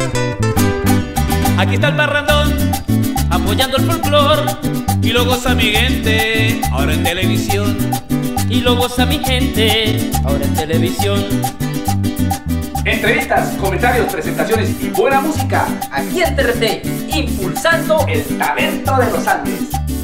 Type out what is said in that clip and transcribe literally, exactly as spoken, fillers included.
Aquí está el parrandón, apoyando el folclor, y lo goza mi gente, ahora en televisión. Y lo goza mi gente, ahora en televisión. Entrevistas, comentarios, presentaciones y buena música. Aquí en T R T, impulsando El talento de los Andes.